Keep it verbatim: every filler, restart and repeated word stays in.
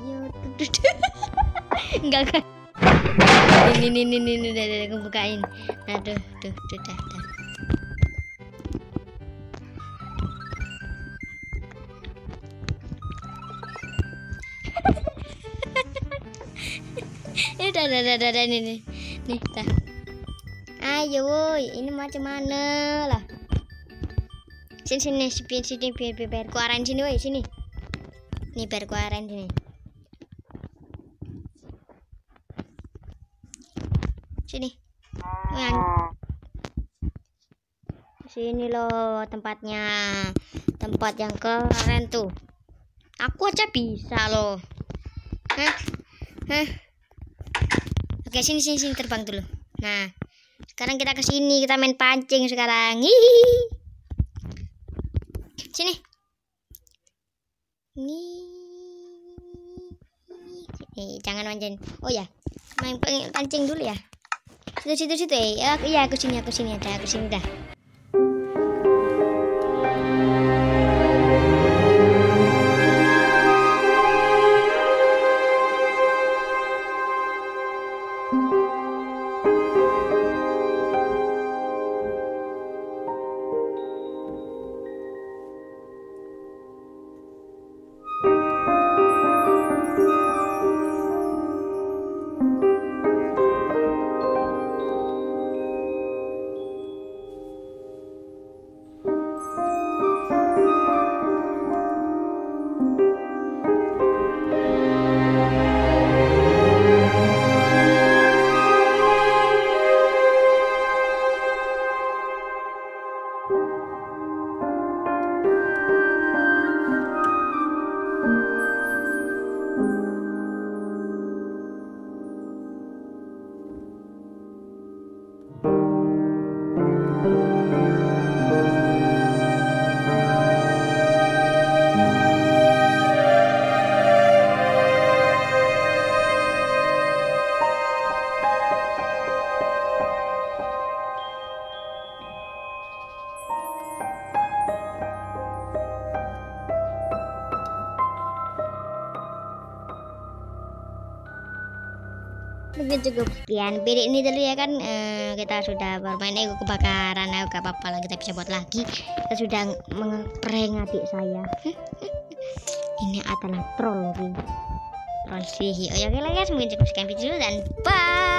ayo. Enggak kan? Ini ini ini ini udah udah aku bukain. Aduh, tuh, tuh, dah, dah. Ini dah, dah, dah, dah, dah, nih, nih, nih, dah. Ayo, woy, ini macam mana lah? Sini, sini, sini, sini, biar, biar, biar, kuarain sini, woy, sini. Nih, biar kuarain sini. Sini. Wan. Sini loh tempatnya. Tempat yang keren tuh. Aku aja bisa loh. Hah? Hah? Oke, sini sini sini terbang dulu. Nah, sekarang kita ke sini, kita main pancing sekarang. Hihihi. Sini. Nih. Eh, jangan manjain. Oh ya, main pancing dulu ya. Situ situ situ ya. Iya, aku sini, aku sini ada, aku sini dah. Mungkin cukup sekian video ini dulu ya kan. Eh, kita sudah bermain ego kebakaran. Nah, gak apa-apa lah, kita bisa buat lagi. Kita sudah mengeprank adik saya. Ini adalah troll, troll sih. Oh ya, oke lah guys, mungkin cukup sekian video dan bye.